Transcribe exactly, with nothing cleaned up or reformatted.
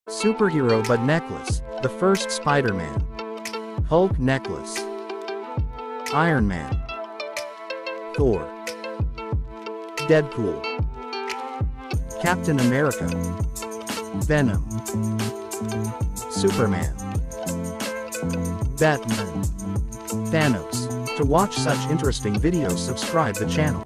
Superhero Bud Necklace, the first Spider-Man. Hulk Necklace. Iron Man. Thor. Deadpool. Captain America. Venom. Superman. Batman. Thanos. To watch such interesting videos, subscribe the channel.